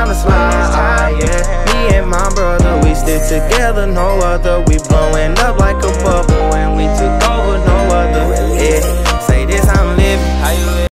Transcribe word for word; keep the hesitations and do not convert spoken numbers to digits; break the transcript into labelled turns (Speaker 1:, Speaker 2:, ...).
Speaker 1: to slide, yeah. Me and my brother, we stick together, no other. We blowing up like a